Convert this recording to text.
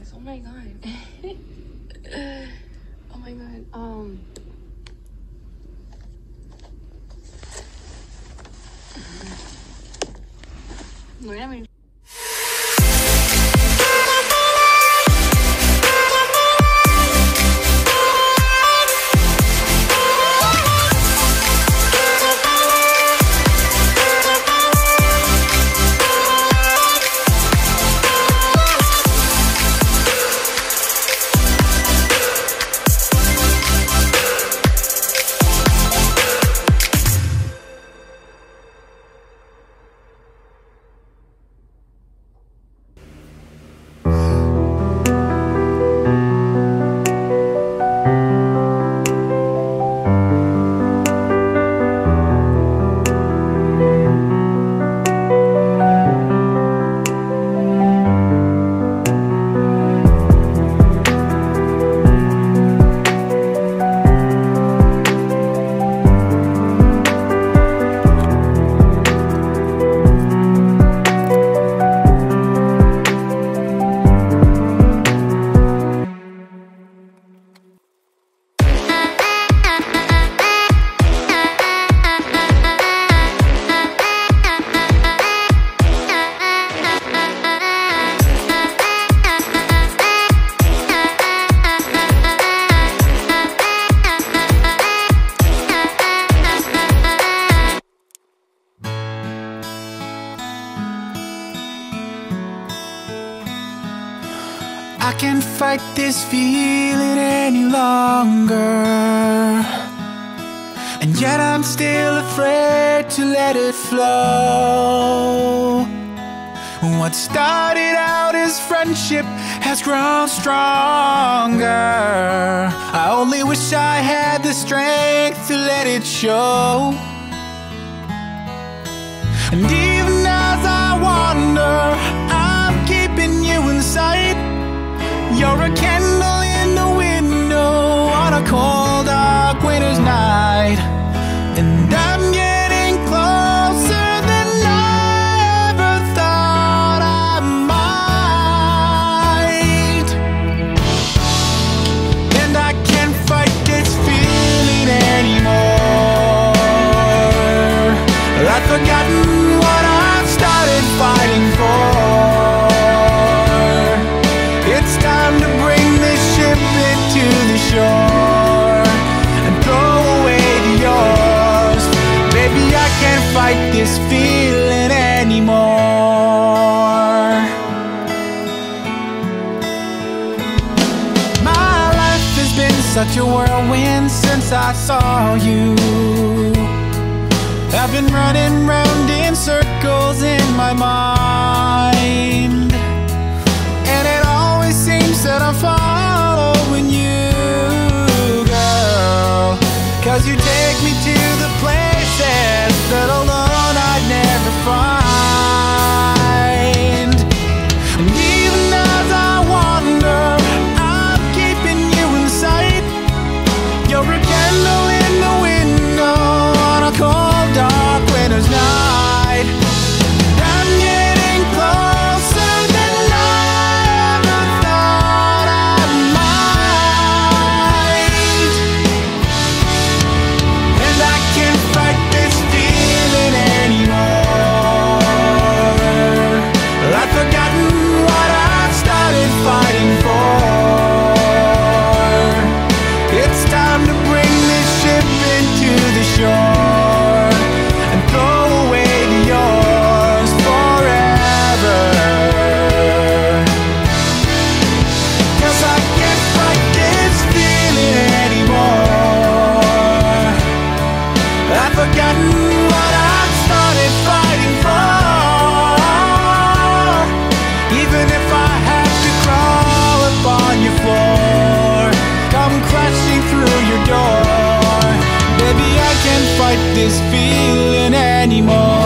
Oh my god. Oh my god. No, I mean. I can't fight this feeling any longer, and yet I'm still afraid to let it flow. What started out as friendship has grown stronger. I only wish I had the strength to let it show. And even as I wander, I'm keeping you in sight. You're a candle in the window on a cold, dark winter's night, and I'm getting closer than I ever thought I might. And I can't fight this feeling anymore. I've forgotten what I've started fighting for. It's time to bring this ship into the shore and throw away the yours. Baby, I can't fight this feeling anymore. My life has been such a whirlwind since I saw you. I've been running round in circles in my mind, and it always seems that I'm following you, girl, 'cause you take me to the places that alone I'd never find. And even as I wander, I'm keeping you in sight. You're a candle in the window on a cold, dark winter's night. I'm getting closer than I ever thought I might. And I can't fight this feeling anymore. I've forgotten what I've started fighting for. It's time to bring this ship into the shore and throw away the yours forever. 'Cause I can't fight this feeling anymore. I've forgotten what I've started fighting for. Even if I have to crawl upon your floor, come crashing through your door, baby, I can't fight this feeling anymore.